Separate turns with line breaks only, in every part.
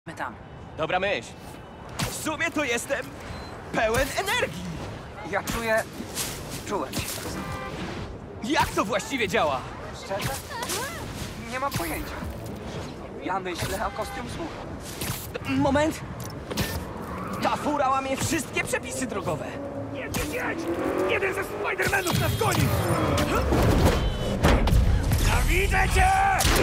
My tam.
Dobra myśl. W sumie to jestem pełen energii.
Ja czułem się.
Jak to właściwie działa?
Szczerze? Nie mam pojęcia. Ja myślę, a kostium słucha.
Moment. Ta fura łamie wszystkie przepisy drogowe.
Jedź! Jeden ze Spidermanów nas goni! Ja widzę cię!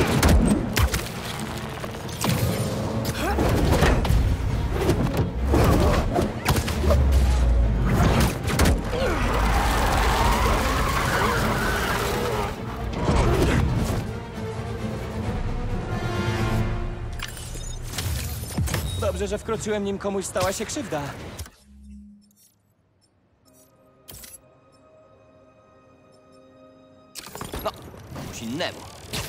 Dobrze, że wkroczyłem, nim komuś stała się krzywda. No, komuś innemu.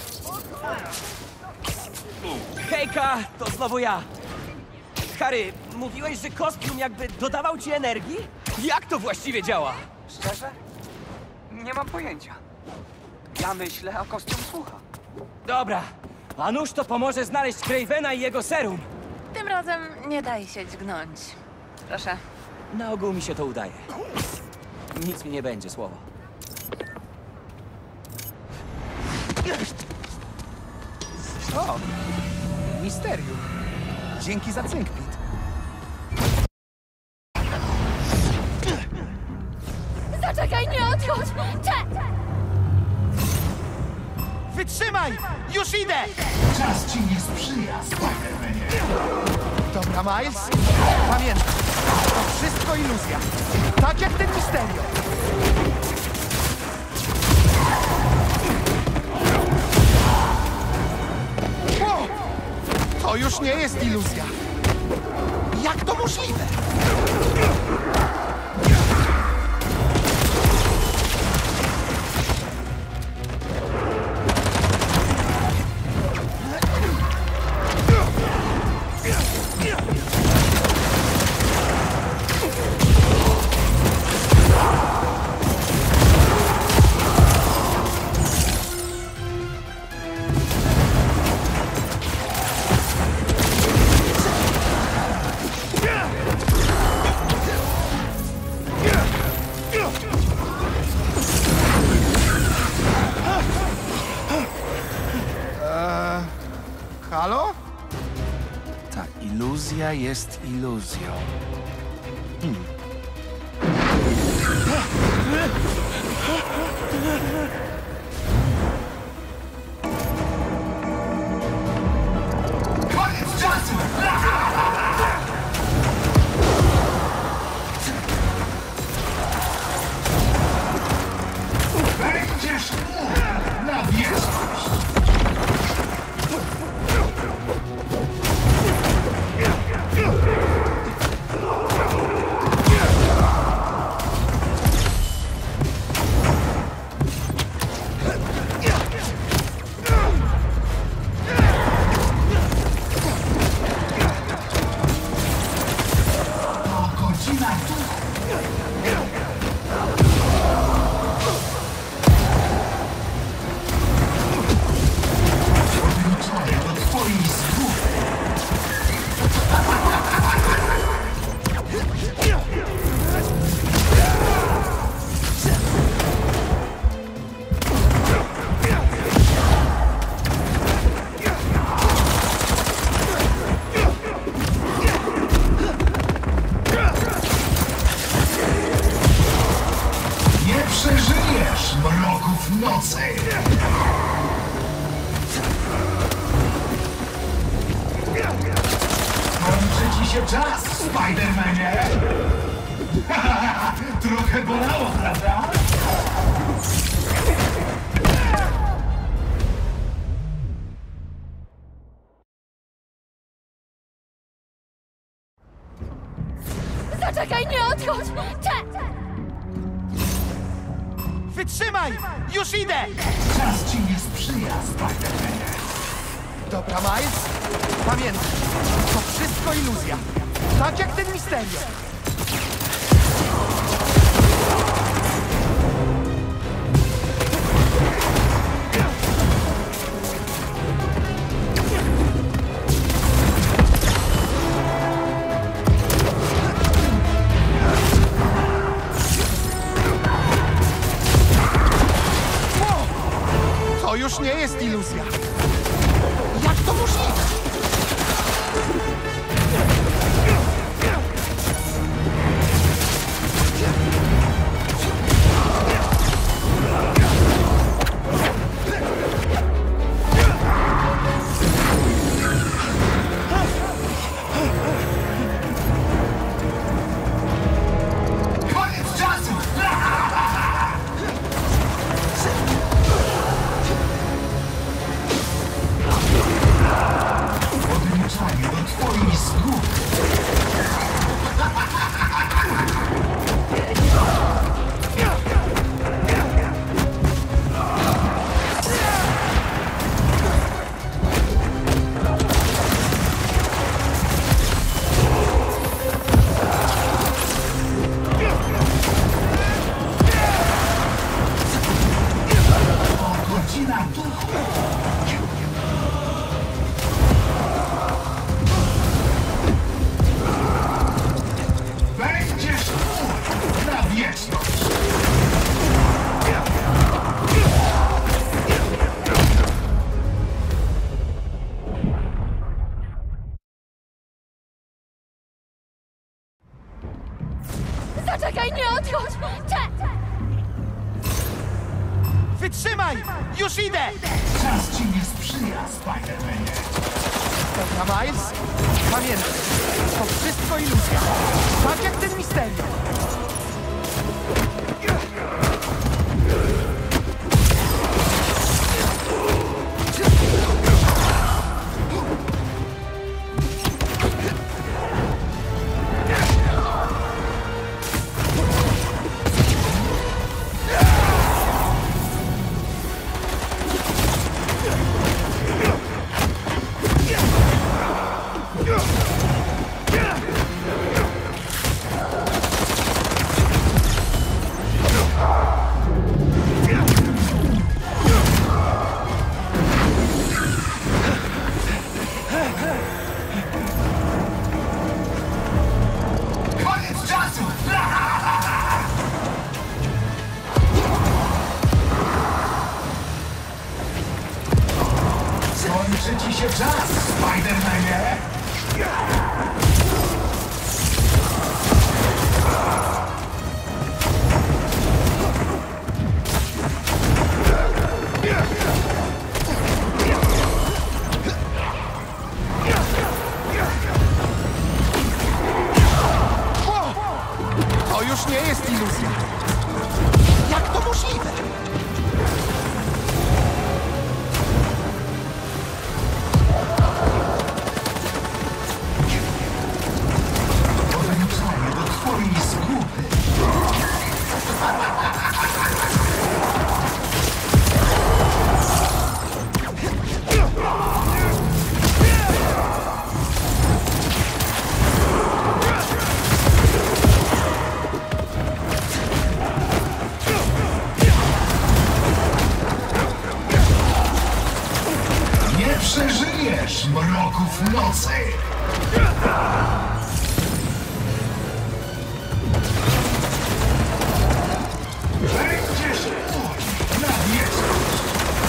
Hejka, to znowu ja. Harry, mówiłeś, że kostium jakby dodawał ci energii? Jak to właściwie działa?
Szczerze? Nie mam pojęcia. Ja myślę, a kostium słucha.
Dobra, a nuż to pomoże znaleźć Cravena i jego serum.
Tym razem nie daj się dźgnąć. Proszę.
Na ogół mi się to udaje. Nic mi nie będzie, słowo.
O! Misterium. Dzięki za cynk, Pete.
Zaczekaj, nie odchodź!
Wytrzymaj! Już idę!
Czas ci nie sprzyja, Spider-Manie.
Dobra, Miles. Pamiętaj, to wszystko iluzja. Tak jak ten Misterio. O! To już nie jest iluzja. Jak to możliwe? Halo? Ta iluzja jest iluzją.
Koniec czasu! Będziesz mógł na wieczność! To godzina duchu! Wliczone do twoich słów! Nie przeżyjesz mroków nocy! Kończy ci się czas, Spider-Manie! Trochę bolało, prawda?
Zaczekaj, nie odchodź!
Wytrzymaj! Już idę!
Czas ci nie sprzyja, Spider-Manie.
Dobra, Miles. Pamiętaj, to wszystko iluzja. Tak jak ten Misterio.
zguby. Godzina duchu. Będziesz mój na wieczność.
Zaczekaj, nie odchodź!
Wytrzymaj! Już idę!
Czas ci nie sprzyja, Spider-Manie.
Dobra, Miles, pamiętaj, to wszystko iluzja. Tak jak ten Misterio.
Koniec czasu! Kończy ci się czas, Spider-Manie!
To już nie jest iluzja. Jak to możliwe?
Ograniczanie do twojej zguby. Nie przeżyjesz mroków nocy! Będziesz mój na wieczność!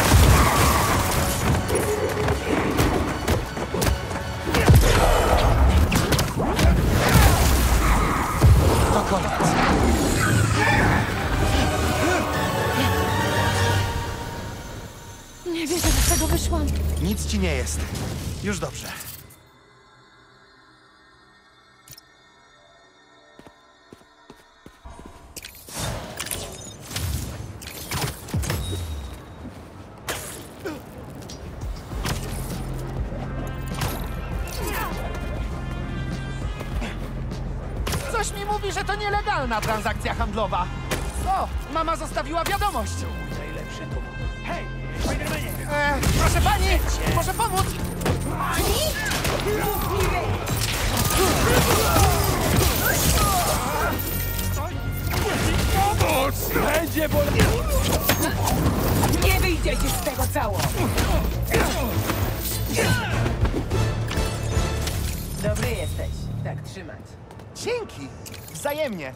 To koniec.
Nie wierzę, że z tego wyszłam.
Nic ci nie jest. Już dobrze. Coś mi mówi, że to nielegalna transakcja handlowa. O, mama zostawiła wiadomość.
Najlepszy to... Hej, Spider-Manie!
Proszę pani, może pomóc?
Pomoc! Będzie boleć!
Nie wyjdziecie z tego cało! Dobry jesteś. Tak trzymać.
Dzięki. Wzajemnie.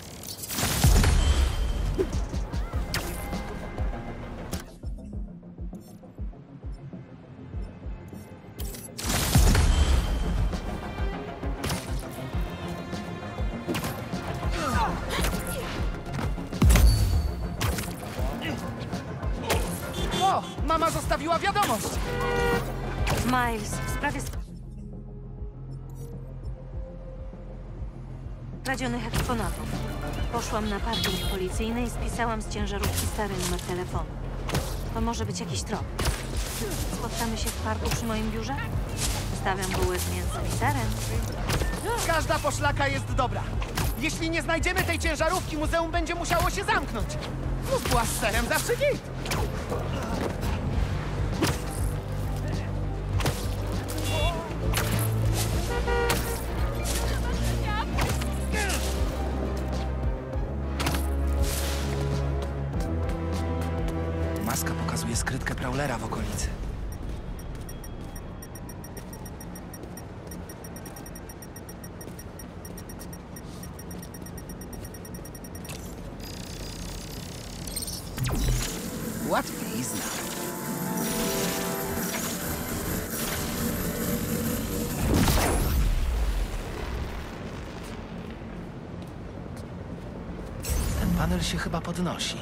O, mama zostawiła wiadomość.
Miles, w sprawie kradzionych eksponatów. Poszłam na parking policyjny i spisałam z ciężarówki stary numer telefonu. To może być jakiś trop. Spotkamy się w parku przy moim biurze? Stawiam bułę z mięsem i serem.
każda poszlaka jest dobra. Jeśli nie znajdziemy tej ciężarówki, muzeum będzie musiało się zamknąć. Mgła z serem zawsze git. Maska pokazuje skrytkę Prowlera w okolicy. Łatwizna. Ten panel się chyba podnosi.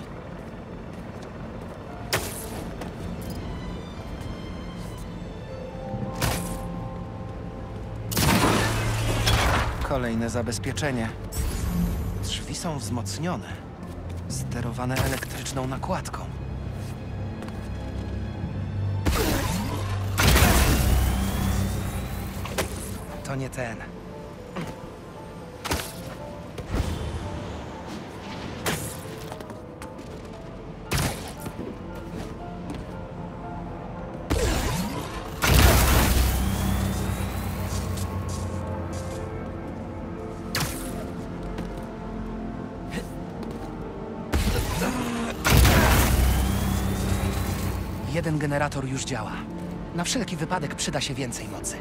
Kolejne zabezpieczenie. Drzwi są wzmocnione. Sterowane elektryczną nakładką. To nie ten. Jeden generator już działa. Na wszelki wypadek przyda się więcej mocy.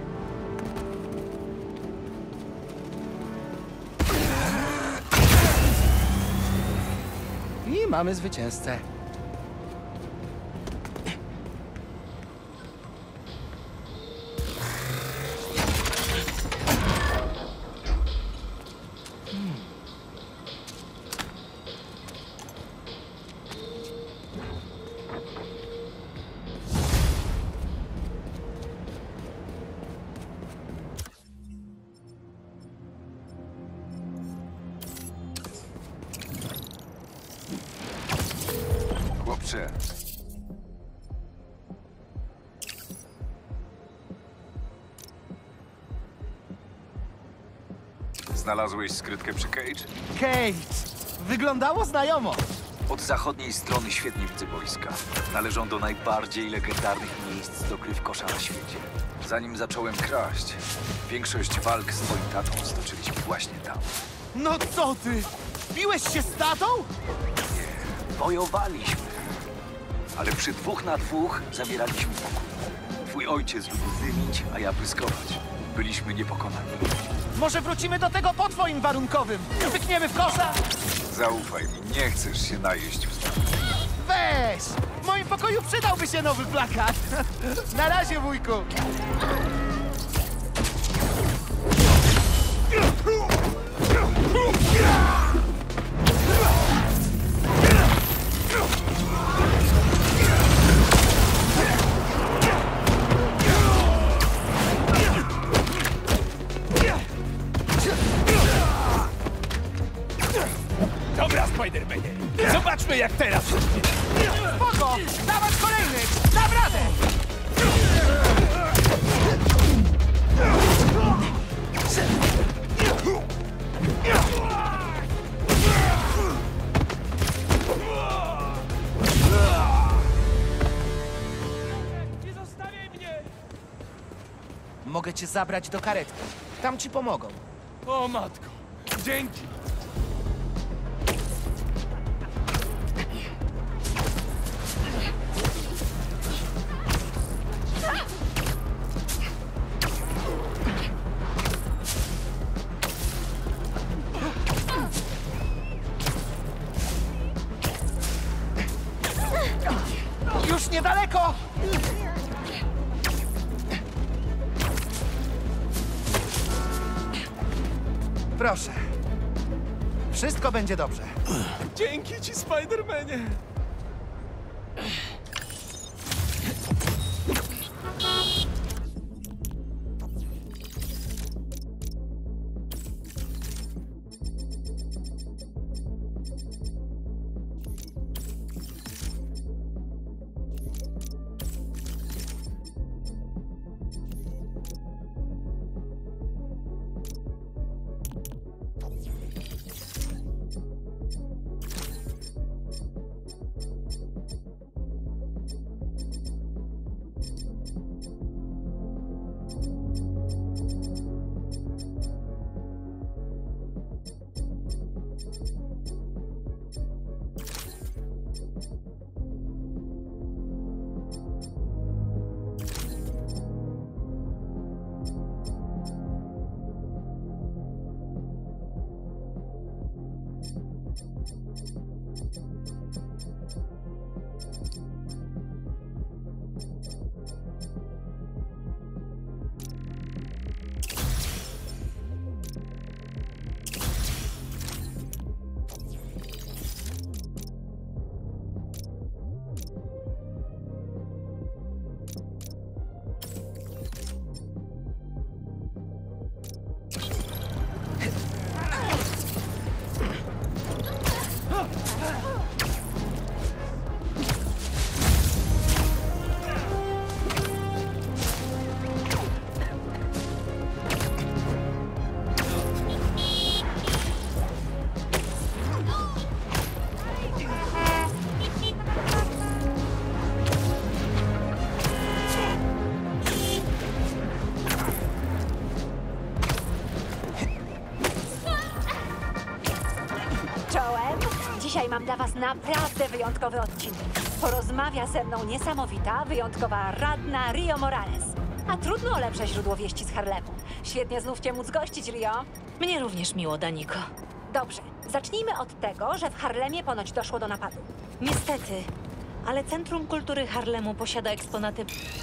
I mamy zwycięzcę.
Chłopcze. Znalazłeś skrytkę przy Cage?
Kate! Wyglądało znajomo.
Od zachodniej strony świetnie widzę boiska. Należą do najbardziej legendarnych miejsc do gry w kosza na świecie. Zanim zacząłem kraść, większość walk z twoim tatą stoczyliśmy właśnie tam.
No co ty? Biłeś się z tatą?
Wojowaliśmy. Ale przy 2 na 2 zabieraliśmy pokój. Twój ojciec lubił dymić, a ja pyskować. Byliśmy niepokonani.
Może wrócimy do tego po twoim warunkowym. Wykniemy w kosza?
Zaufaj mi, nie chcesz się najeść w stanie.
Weź! W moim pokoju przydałby się nowy plakat. Na razie, wujku.
Dobra, Spider-Manie. Zobaczmy, jak teraz.
Spoko! Dawać kolejny! Dam radę!
Nie zostawiaj mnie!
Mogę cię zabrać do karetki. Tam ci pomogą.
O matko, dzięki.
Już niedaleko! Proszę. Wszystko będzie dobrze.
Dzięki ci, Spider-Manie.
Dzisiaj mam dla was naprawdę wyjątkowy odcinek. Porozmawia ze mną niesamowita, wyjątkowa radna Rio Morales. A trudno o lepsze źródło wieści z Harlemu. Świetnie znów cię móc gościć, Rio.
Mnie również miło, Daniko.
Dobrze, zacznijmy od tego, że w Harlemie ponoć doszło do napadu.
Niestety, ale Centrum Kultury Harlemu posiada eksponaty...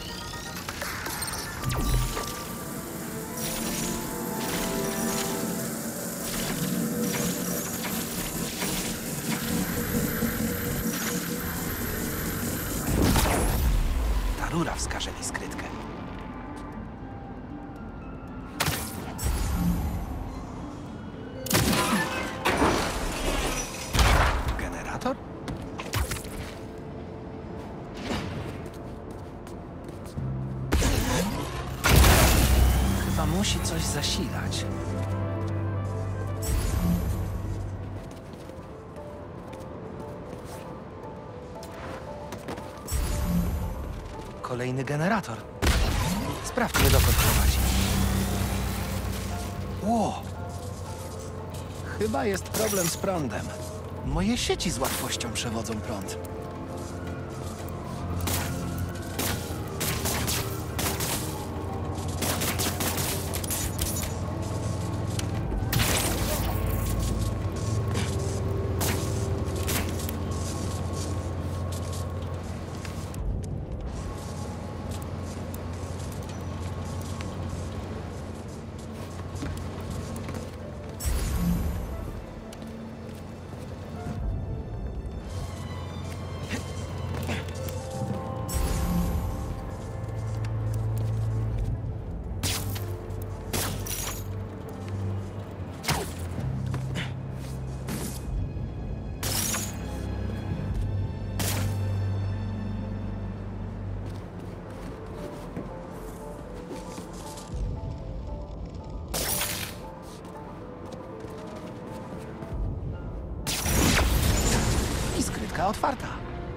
Ta rura wskaże mi skrytkę. Generator? Chyba musi coś zasilać. Kolejny generator. Sprawdźmy, dokąd prowadzi. Ło! Chyba jest problem z prądem. Moje sieci z łatwością przewodzą prąd. Skrytka otwarta.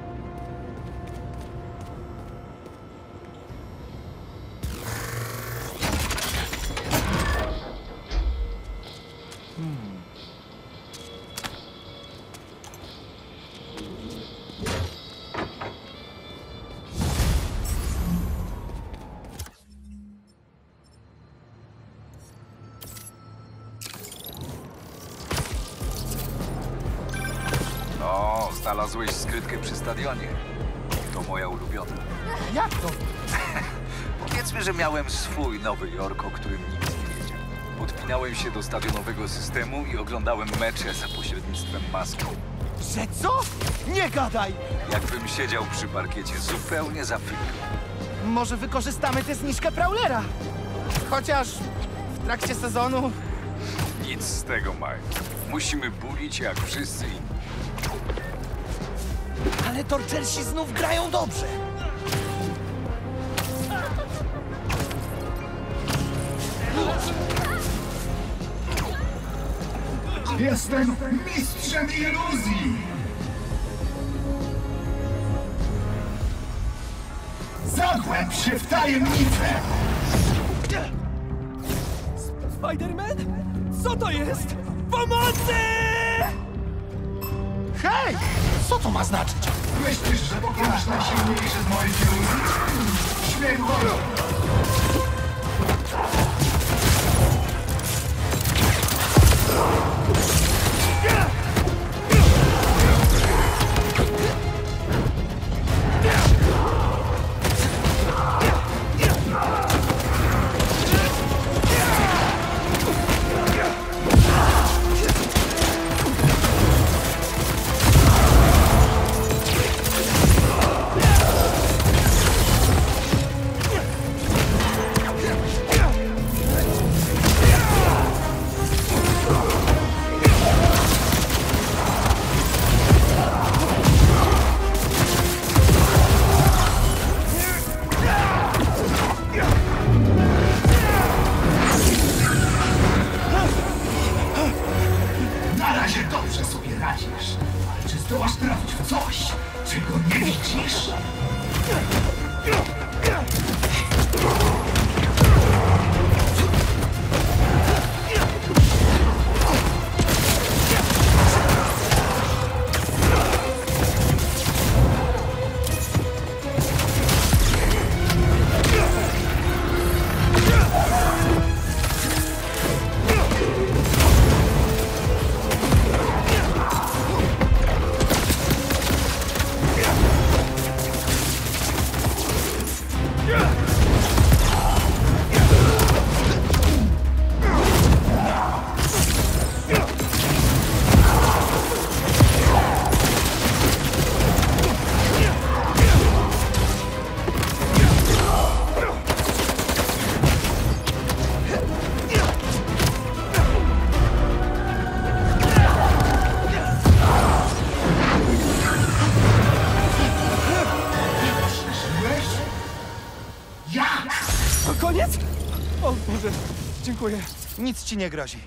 Znalazłeś skrytkę przy stadionie. To moja ulubiona.
Jak to?
Powiedzmy, że miałem swój Nowy Jork, o którym nikt nie wiedział. Podpinałem się do stadionowego systemu i oglądałem mecze za pośrednictwem maski.
Że co? Nie gadaj!
Jakbym siedział przy parkiecie zupełnie za chwilę.
Może wykorzystamy tę zniżkę Prowlera? Chociaż w trakcie sezonu...
Nic z tego, Mike. Musimy bulić jak wszyscy inni.
Ale Torchersi znów grają dobrze.
Jestem mistrzem iluzji! Zagłęb się w tajemnicę!
Spider-Man? Co to jest? Pomocy!
Hej! Co to ma znaczyć?
Myślisz, że pokonasz najsilniejszy z moich iluzji? Śmiech horror!
Dziękuję.
Nic ci nie grozi.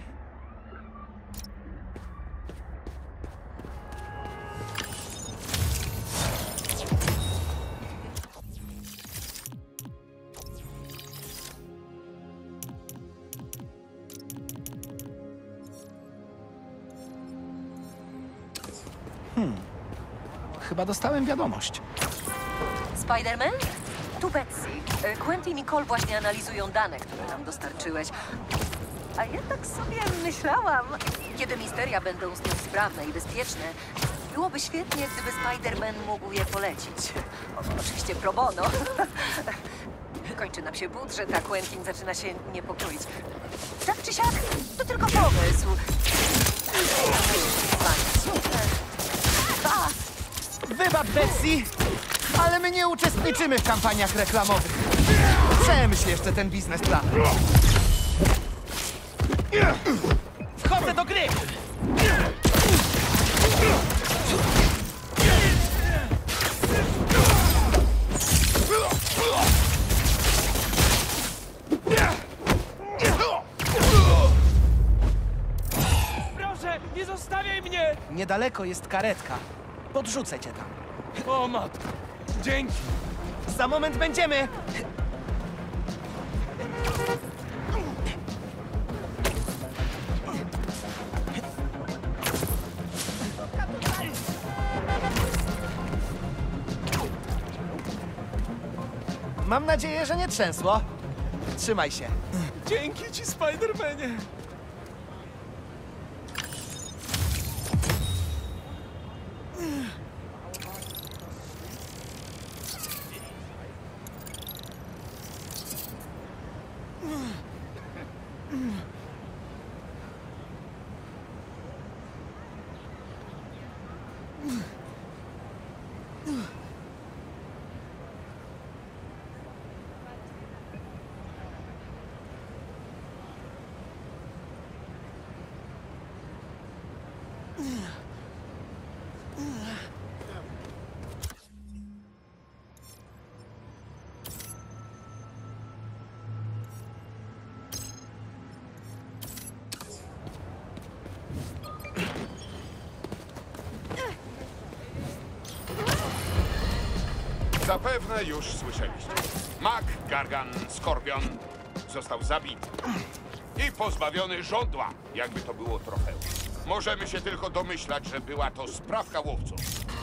Chyba dostałem wiadomość.
Spider-Man? Tu Betsy. Quentin i Cole właśnie analizują dane, które nam dostarczyłeś. A ja tak sobie myślałam, kiedy misteria będą znów sprawne i bezpieczne, byłoby świetnie, gdyby Spider-Man mógł je polecić. Oczywiście pro bono. Kończy nam się budżet, a Quentin zaczyna się niepokoić. Tak czy siak, to tylko pomysł.
Wybacz, Betsy, ale my nie uczestniczymy w kampaniach reklamowych. Przemyśl jeszcze ten biznesplan.
Wchodzę do gry! Proszę, nie zostawiaj mnie!
Niedaleko jest karetka. Podrzucę cię tam.
O matko, dzięki!
Za moment będziemy! Mam nadzieję, że nie trzęsło. Trzymaj się.
Dzięki ci, Spider-Manie!
Zapewne już słyszeliście. Mac Gargan Skorpion został zabity i pozbawiony żądła, jakby to było trofeum. Możemy się tylko domyślać, że była to sprawka łowców.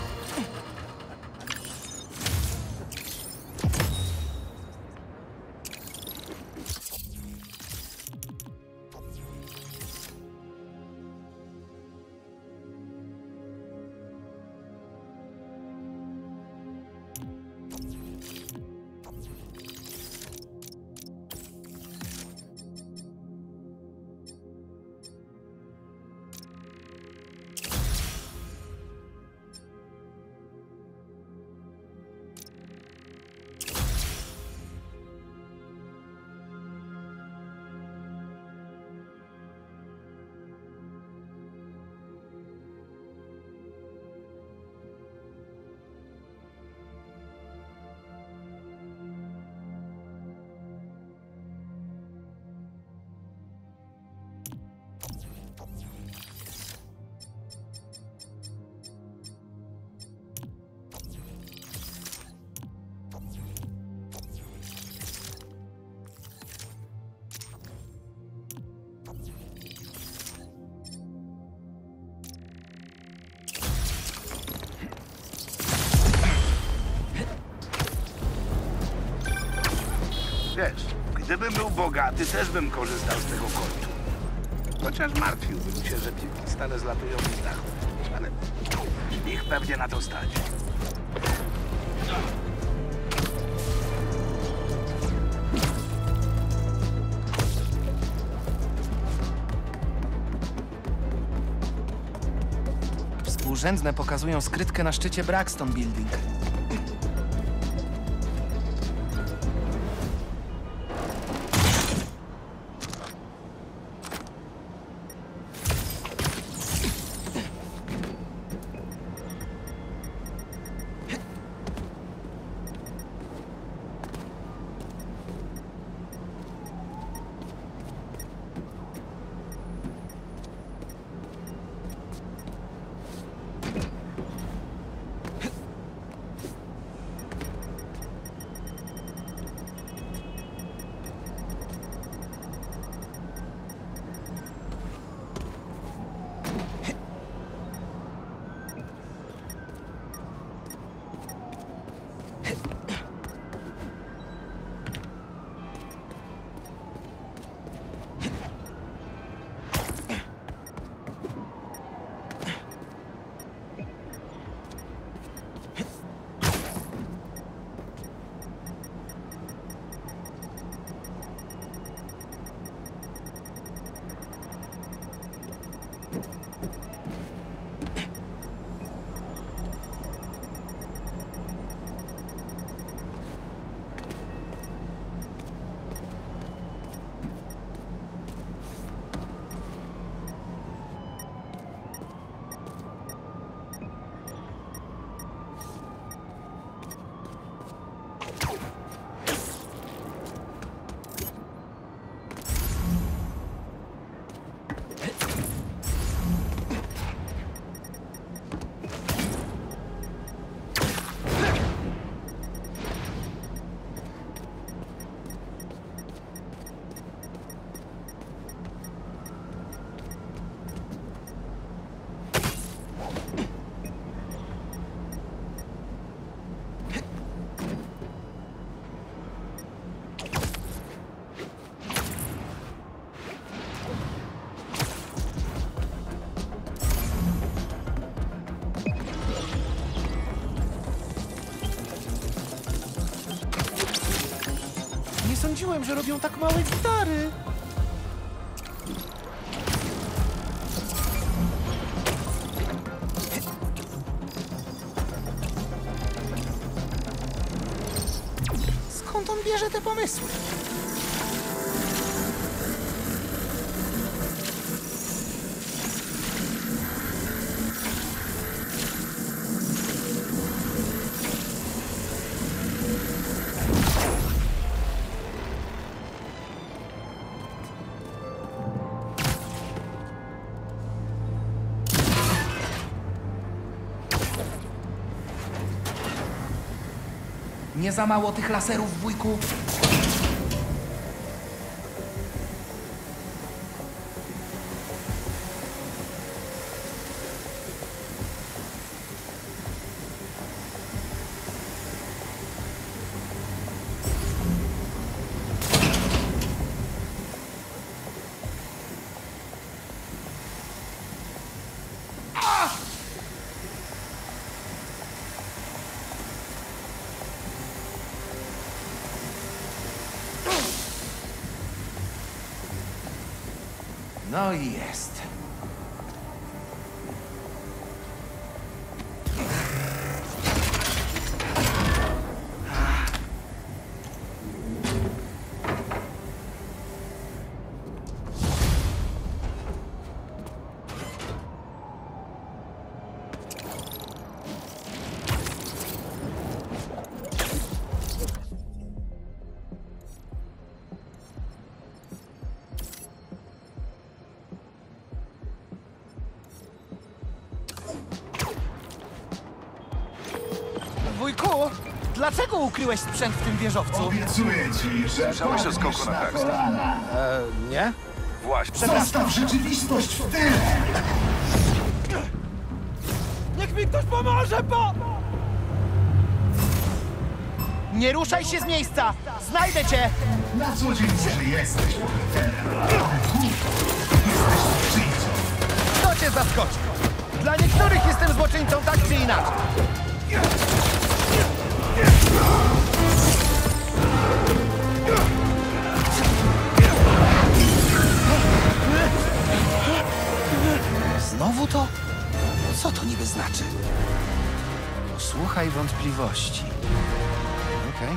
Wiesz, gdybym był bogaty, też bym korzystał z tego kontu. Chociaż martwiłbym się, że piłki stale zlatują mi z dachu. Ale ich pewnie na to stać.
Współrzędne pokazują skrytkę na szczycie Braxton Building. Nie sądziłem, że robią tak małe gitary. Skąd on bierze te pomysły? Nie za mało tych laserów, wujku? No i jest. Wujku, dlaczego ukryłeś sprzęt w tym wieżowcu?
Obiecuję ci, że
Słyszałeś o skoku
padniesz
na
na
Paxton?
kolana.
Nie?
Właśnie.
Zostaw rzeczywistość w tyle!
Niech mi ktoś pomoże, bo... Nie ruszaj się z miejsca! Znajdę cię!
Na co dzień może jesteś bohaterem, ale tu jesteś złoczyńcą.
Kto cię zaskoczy? Dla niektórych jestem złoczyńcą tak czy inaczej. Znowu to? Co to niby znaczy? Posłuchaj wątpliwości. Okej.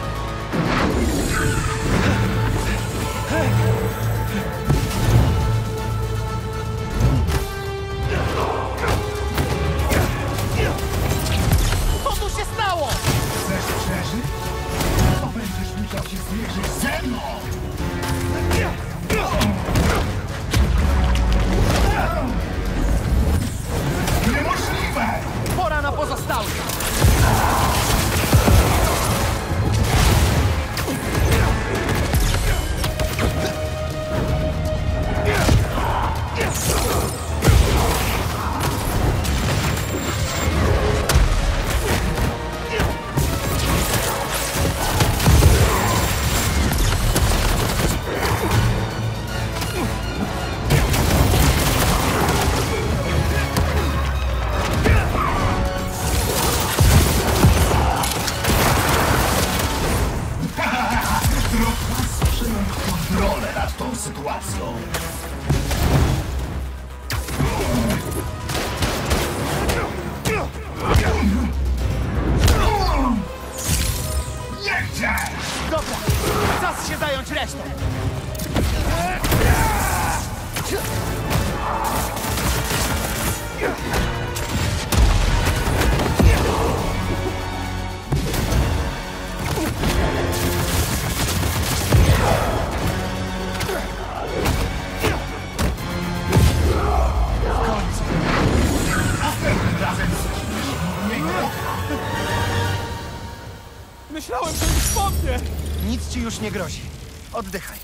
Co tu się stało?
Chcesz przeżyć? To będziesz musiał się zmierzyć ze mną! Niemożliwe!
Pora na pozostałych! Nic ci już nie grozi. Oddychaj.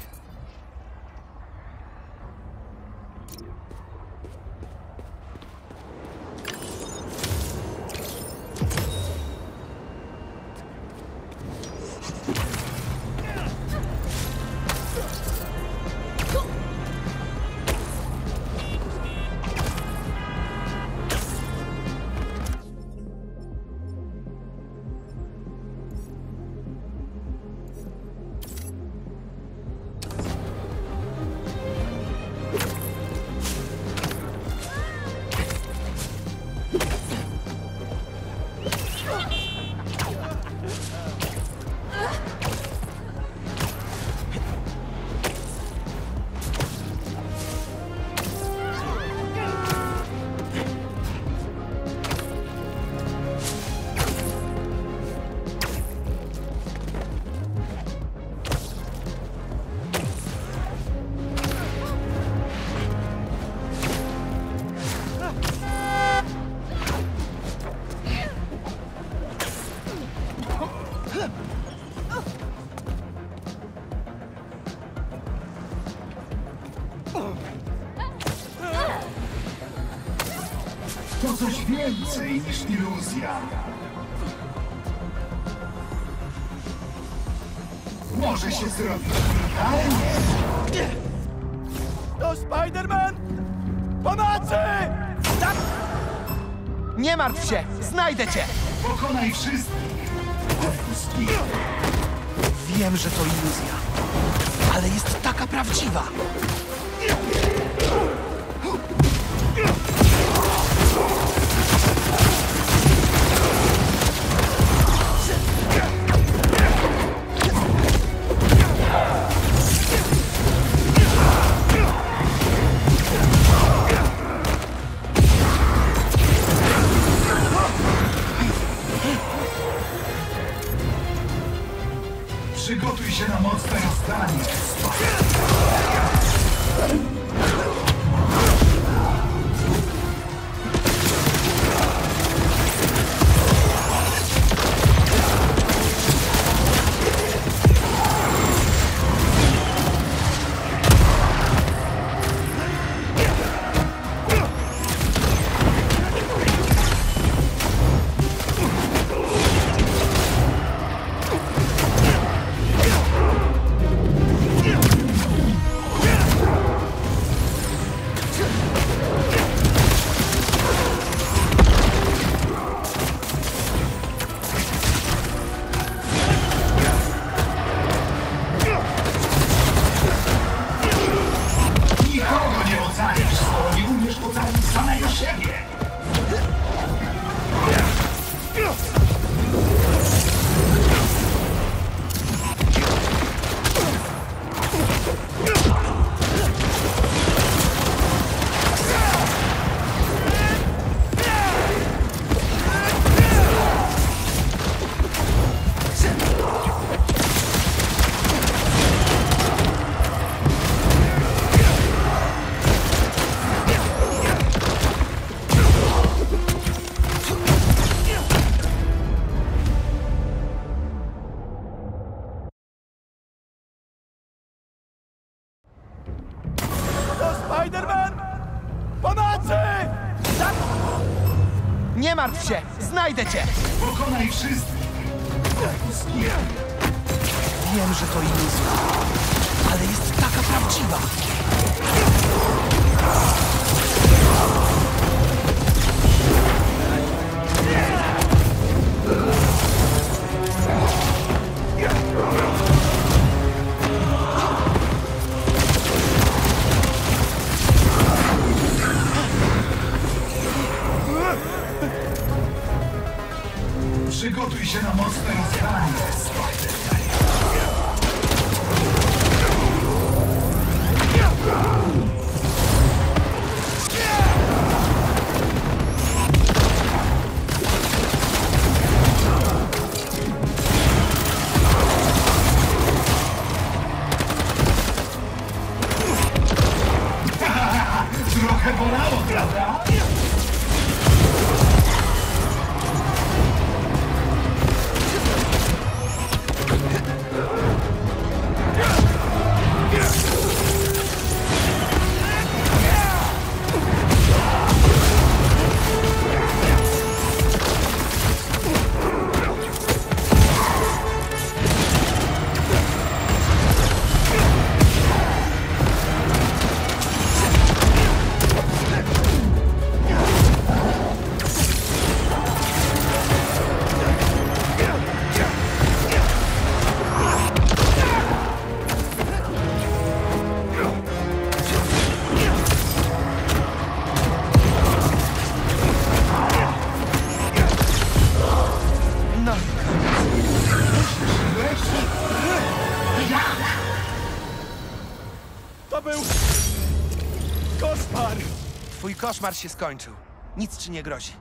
To coś więcej niż iluzja. Może się zrobić idealnie.
To Spider-Man! Pomocy! Tak! Nie martw się! Znajdę cię!
Pokonaj wszystkich. Wszystkich.
Wiem, że to iluzja, ale jest taka prawdziwa.
Przygotuj się na mocne rozdanie.
Spider-Man! Pomocy! Tak! Nie martw się! Znajdę cię!
Pokonaj wszystkich.
Wiem, że to iluzja, ale jest taka prawdziwa.
Przygotuj się na mocne rozdanie. Trochę bolało, prawda?
Koszmar! Twój koszmar się skończył. Nic ci nie grozi.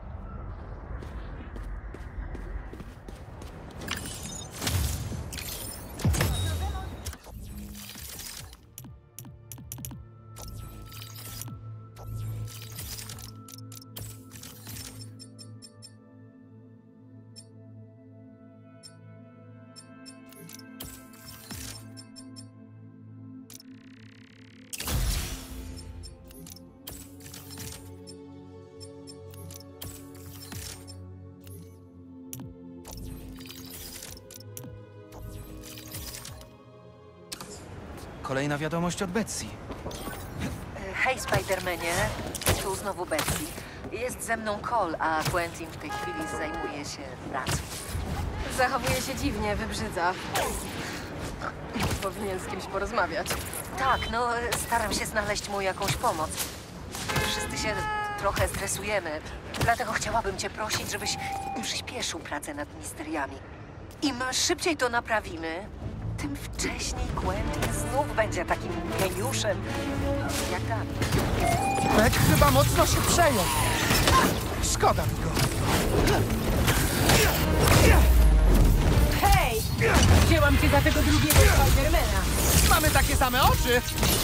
Kolejna wiadomość od Betsy.
Hej, Spidermanie. Tu znowu Betsy. Jest ze mną Cole, a Quentin w tej chwili zajmuje się pracą.
Zachowuje się dziwnie, wybrzydza. Powinien z kimś porozmawiać.
Tak, no staram się znaleźć mu jakąś pomoc. Wszyscy się trochę stresujemy, dlatego chciałabym cię prosić, żebyś przyspieszył pracę nad misteriami. Im szybciej to naprawimy, tym wcześniej Quentin znów będzie takim geniuszem jak Dani.
Beck chyba mocno się przejął. Szkoda mi go.
Hej! Wzięłam cię za tego drugiego Spidermana.
Mamy takie same oczy.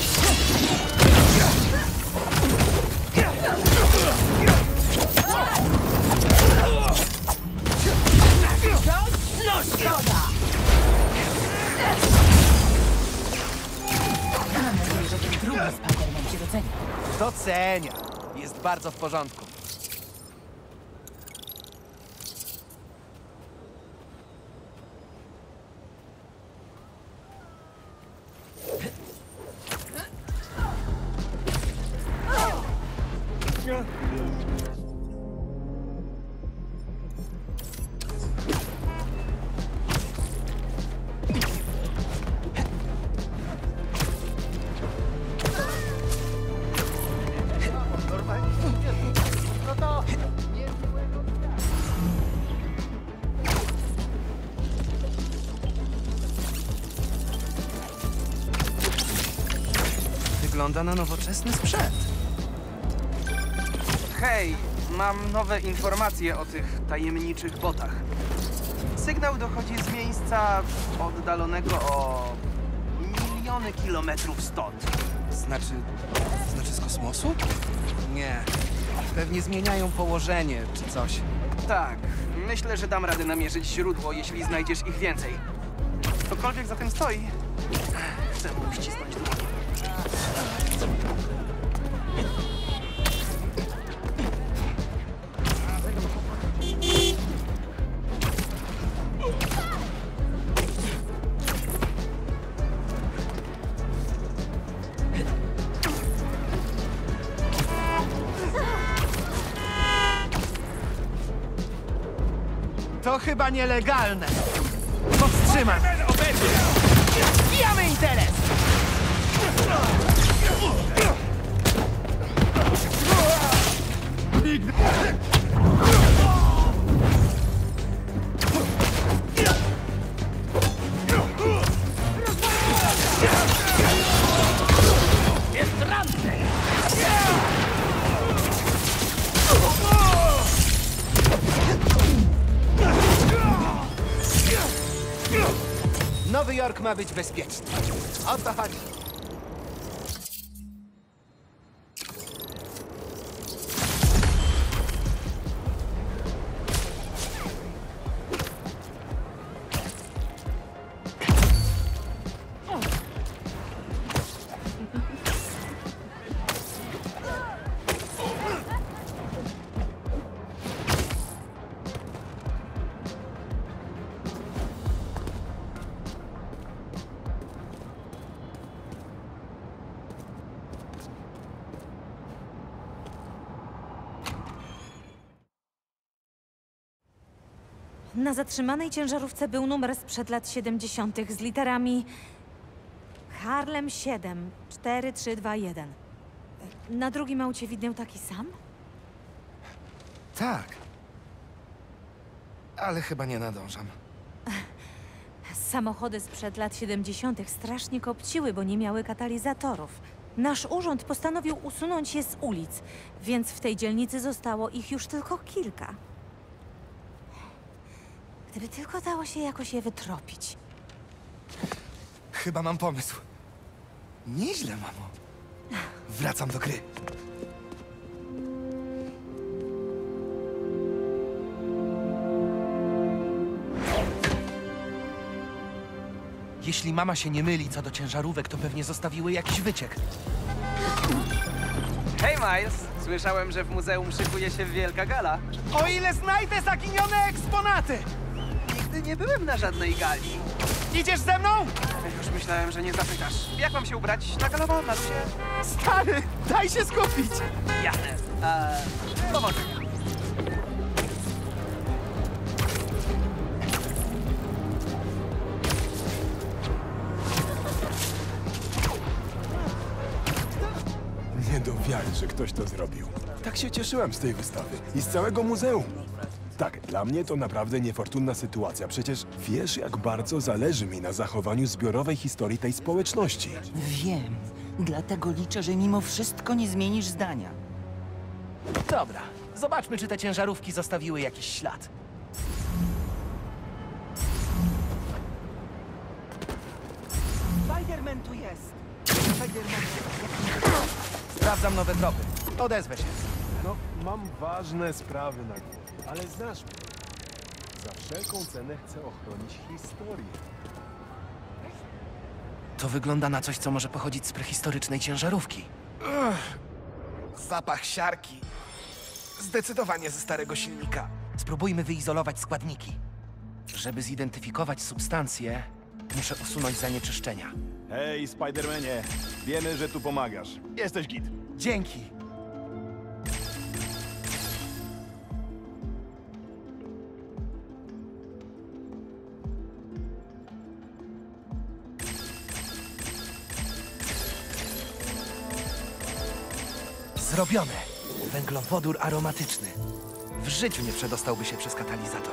No szkoda! Mam nadzieję, że ten drugi Spiderman cię docenia.
Docenia. Jest bardzo w porządku. Wygląda na nowoczesny sprzęt.
Hej, mam nowe informacje o tych tajemniczych botach. Sygnał dochodzi z miejsca oddalonego o miliony kilometrów stąd.
Znaczy z kosmosu? Nie. Pewnie zmieniają położenie czy coś.
Tak, myślę, że dam radę namierzyć źródło, jeśli znajdziesz ich więcej. Cokolwiek za tym stoi, chcę mu uścisnąć dłoń.
To chyba nielegalne. Powstrzymaj! Zbijamy interes!
Jest ranny!
Nowy Jork ma być bezpieczny. O co chodzi?
Na zatrzymanej ciężarówce był numer sprzed lat 70. z literami Harlem 7 4321. Na drugim aucie widniał taki sam?
Tak. Ale chyba nie nadążam.
Samochody sprzed lat 70. strasznie kopciły, bo nie miały katalizatorów. Nasz urząd postanowił usunąć je z ulic, więc w tej dzielnicy zostało ich już tylko kilka. Gdyby tylko dało się jakoś je wytropić.
Chyba mam pomysł. Nieźle, mamo. Wracam do gry. Jeśli mama się nie myli co do ciężarówek, to pewnie zostawiły jakiś wyciek.
Hej, Miles! Słyszałem, że w muzeum szykuje się wielka gala.
O ile znajdę zaginione eksponaty!
Nigdy nie byłem na żadnej gali.
Idziesz ze mną?
Już myślałem, że nie zapytasz. Jak mam się ubrać na galowo, Marusie?
Stary, daj się skupić!
Jasne. Powodzenia.
Nie do wiary, że ktoś to zrobił. Tak się cieszyłem z tej wystawy i z całego muzeum. Tak, dla mnie to naprawdę niefortunna sytuacja. Przecież wiesz, jak bardzo zależy mi na zachowaniu zbiorowej historii tej społeczności.
Wiem. Dlatego liczę, że mimo wszystko nie zmienisz zdania.
Dobra, zobaczmy, czy te ciężarówki zostawiły jakiś ślad.
Spider-Man tu jest!
Sprawdzam nowe tropy. Odezwę się.
No, mam ważne sprawy na głowie, ale znasz mnie. Za wszelką cenę chcę ochronić historię.
To wygląda na coś, co może pochodzić z prehistorycznej ciężarówki. Zapach siarki. Zdecydowanie ze starego silnika. Spróbujmy wyizolować składniki. Żeby zidentyfikować substancje, muszę usunąć zanieczyszczenia.
Hej, Spidermanie. Wiemy, że tu pomagasz. Jesteś git.
Dzięki. Zrobione. Węglowodór aromatyczny. W życiu nie przedostałby się przez katalizator.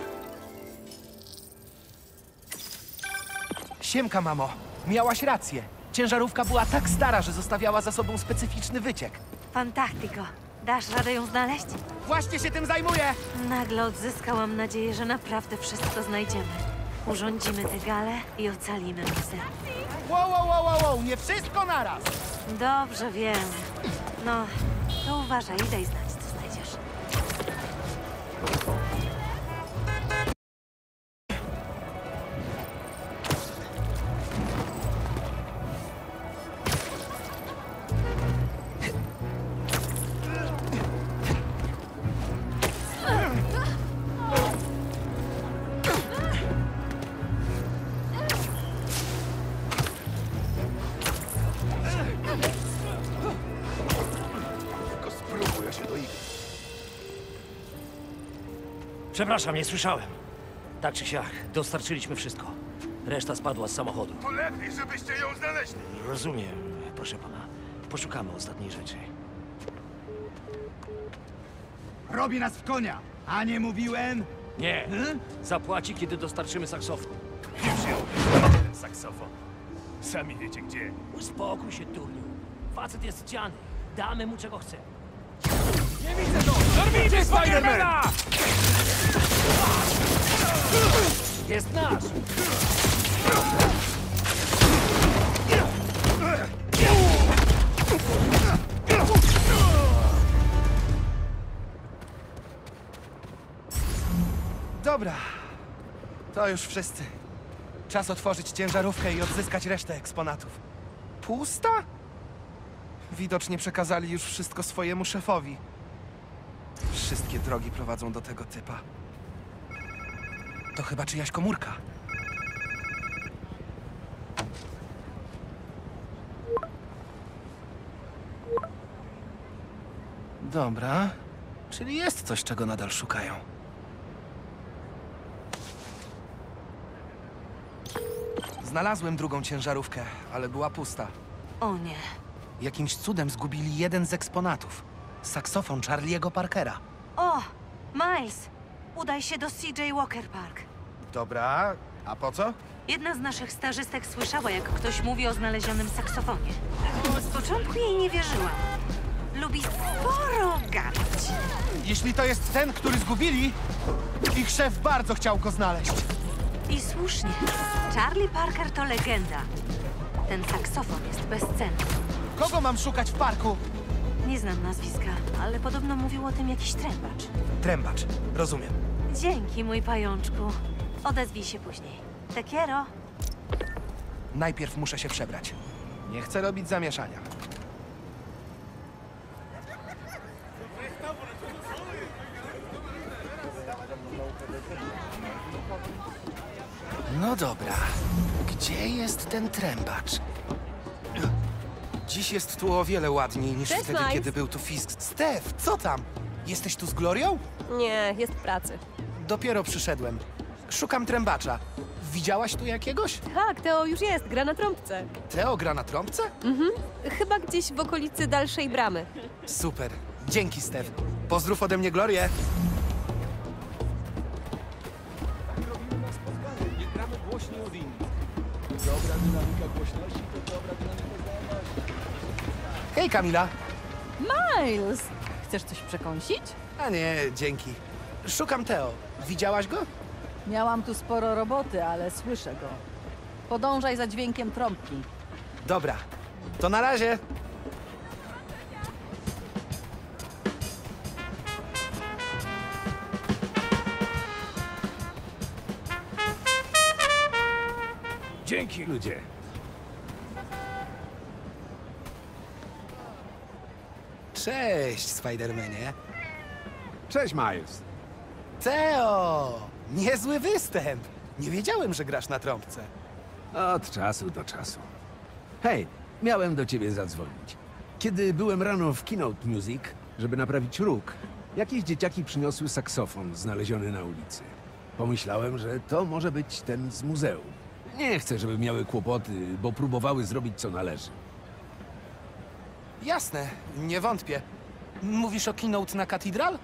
Siemka, mamo. Miałaś rację. Ciężarówka była tak stara, że zostawiała za sobą specyficzny wyciek.
Fantastico. Dasz radę ją znaleźć?
Właśnie się tym zajmuję!
Nagle odzyskałam nadzieję, że naprawdę wszystko znajdziemy. Urządzimy tę galę i ocalimy muzeum.
Wow, nie wszystko naraz!
Dobrze, wiem. No, to uważaj i daj znać, co znajdziesz.
Przepraszam, nie słyszałem. Tak czy siak, dostarczyliśmy wszystko. Reszta spadła z samochodu.
To lepiej, żebyście ją znaleźli.
Rozumiem, proszę pana. Poszukamy ostatniej rzeczy.
Robi nas w konia, a nie mówiłem?
Nie. Zapłaci, kiedy dostarczymy saksofon.
Już ją ten saksofon. Sami wiecie gdzie.
Uspokój się, turniu. Facet jest chciany. Damy mu, czego chce.
Nie widzę go! Dorwijcie Spidermana!
Jest nasz!
Dobra. To już wszyscy. Czas otworzyć ciężarówkę i odzyskać resztę eksponatów. Pusta? Widocznie przekazali już wszystko swojemu szefowi. Wszystkie drogi prowadzą do tego typa. To chyba czyjaś komórka. Dobra. Czyli jest coś, czego nadal szukają. Znalazłem drugą ciężarówkę, ale była pusta.
O nie.
Jakimś cudem zgubili jeden z eksponatów. Saksofon Charlie'ego Parkera.
O! Miles! Udaj się do CJ Walker Park.
Dobra, A po co?
Jedna z naszych stażystek słyszała, jak ktoś mówi o znalezionym saksofonie. Z początku jej nie wierzyłam. Lubi sporo gadać.
Jeśli to jest ten, który zgubili, ich szef bardzo chciał go znaleźć.
I słusznie. Charlie Parker to legenda. Ten saksofon jest bezcenny.
Kogo mam szukać w parku?
Nie znam nazwiska, ale podobno mówił o tym jakiś trębacz.
Trębacz, rozumiem.
Dzięki, mój pajączku. Odezwij się później. Te quiero.
Najpierw muszę się przebrać. Nie chcę robić zamieszania. No dobra. Gdzie jest ten trębacz? Dziś jest tu o wiele ładniej niż
Cześć,
wtedy,
Miles.
kiedy był tu Fisk. Stef, co tam? Jesteś tu z Glorią?
Nie, jest w pracy.
Dopiero przyszedłem. Szukam trębacza. Widziałaś tu jakiegoś?
Tak, Teo już jest, gra na trąbce.
Teo gra na trąbce?
Chyba gdzieś w okolicy dalszej bramy.
Super. Dzięki, Stef. Pozdrów ode mnie Glorię.
Nie gramy głośniej od innych. Dobra dynamika głośności to dobra dynamika zdolności.
Hej, Kamila.
Miles! Chcesz coś przekąsić?
A nie, dzięki. Szukam Teo. Widziałaś go?
Miałam tu sporo roboty, ale słyszę go. Podążaj za dźwiękiem trąbki.
Dobra. To na razie.
Dzięki, ludzie.
Cześć, Spidermanie.
Cześć, Miles.
Teo! Niezły występ. Nie wiedziałem, że grasz na trąbce.
Od czasu do czasu. Hej, miałem do ciebie zadzwonić. Kiedy byłem rano w Keynote Music, żeby naprawić róg, jakieś dzieciaki przyniosły saksofon znaleziony na ulicy. Pomyślałem, że to może być ten z muzeum. Nie chcę, żeby miały kłopoty, bo próbowały zrobić co należy.
Jasne, nie wątpię. Mówisz o keynote na Katedral?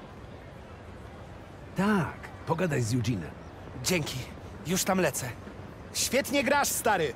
Tak, pogadaj z Eugene'em.
Dzięki. Już tam lecę. Świetnie grasz, stary!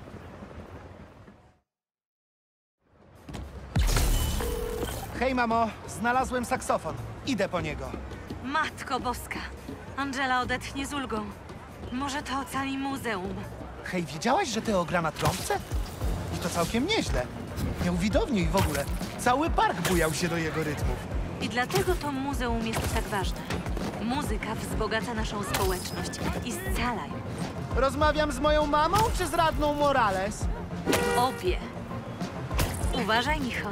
Hej, mamo. Znalazłem saksofon. Idę po niego.
Matko Boska. Angela odetchnie z ulgą. Może to ocali muzeum.
Hej, wiedziałaś, że Teo gra na trąbce? I to całkiem nieźle. Nie uwidownił w ogóle. Cały park bujał się do jego rytmów.
I dlatego to muzeum jest tak ważne. Muzyka wzbogaca naszą społeczność i scala ją.
Rozmawiam z moją mamą czy z radną Morales?
Obie. Uważaj, Micho.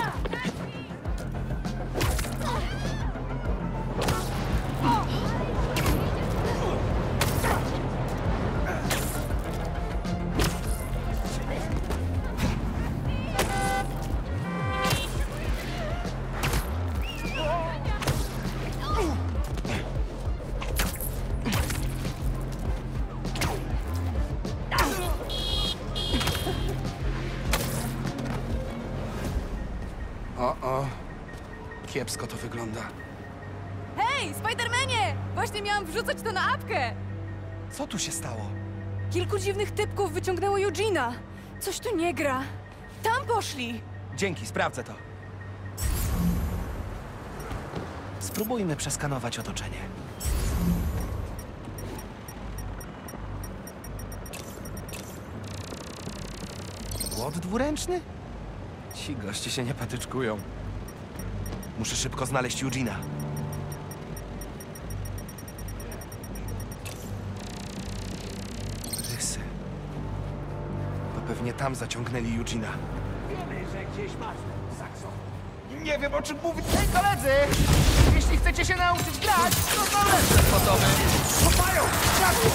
O. Kiepsko to wygląda.
Hej, Spidermanie! Właśnie miałam wrzucać to na apkę!
Co tu się stało?
Kilku dziwnych typków wyciągnęło Eugene'a. Coś tu nie gra. Tam poszli!
Dzięki, sprawdzę to. Spróbujmy przeskanować otoczenie. Płot dwuręczny? Ci goście się nie patyczkują. Muszę szybko znaleźć Eugene'a. Rysy. To pewnie tam zaciągnęli Eugene'a.
Wiemy, że gdzieś masz saksofon.
Nie wiem, o czym mówić. Hej, koledzy! Jeśli chcecie się nauczyć grać, to koledzy gotowy. Chopają! Czatu!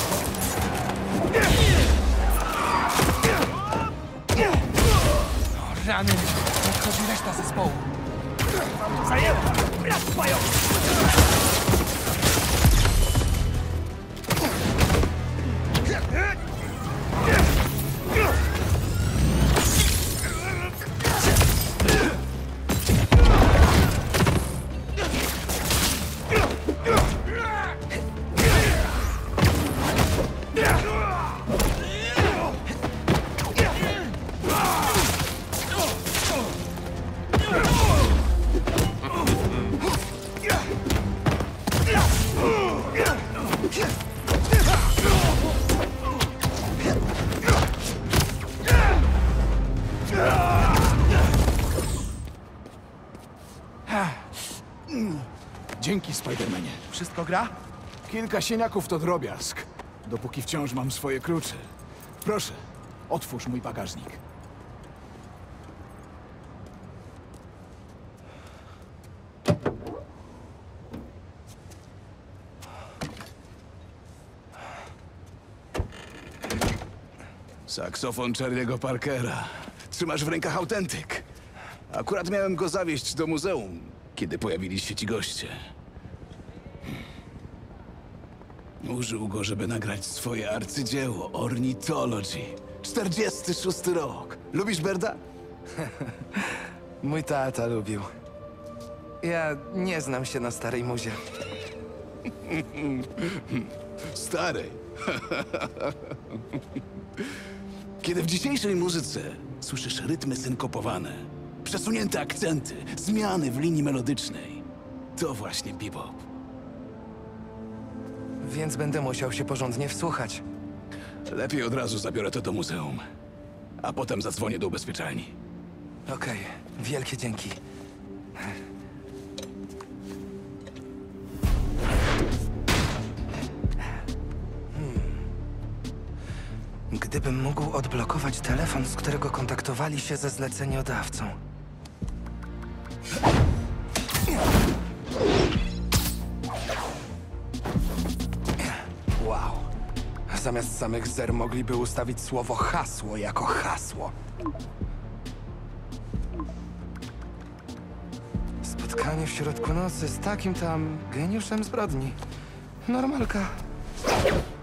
O, rany! Nadchodzi reszta zespołu.
Zajęła! Brak pająk!
Yeah!
Dzięki, Spidermanie.
Wszystko gra?
Kilka sieniaków to drobiazg, dopóki wciąż mam swoje klucze. Proszę, otwórz mój bagażnik.
Saksofon Charlie'ego Parkera. Trzymasz w rękach autentyk. Akurat miałem go zawieźć do muzeum, kiedy pojawili się ci goście. Użył go, żeby nagrać swoje arcydzieło Ornithology. 46 rok. Lubisz Birda?
Mój tata lubił. Ja nie znam się na starej muzie.
Stary. Kiedy w dzisiejszej muzyce słyszysz rytmy synkopowane, przesunięte akcenty, zmiany w linii melodycznej, to właśnie bebop.
Więc będę musiał się porządnie wsłuchać.
Lepiej od razu zabiorę to do muzeum, a potem zadzwonię do ubezpieczalni.
Okej, wielkie dzięki. Gdybym mógł odblokować telefon, z którego kontaktowali się ze zleceniodawcą. Wow. Zamiast samych zer mogliby ustawić słowo hasło jako hasło. Spotkanie w środku nocy z takim tam geniuszem zbrodni. Normalka.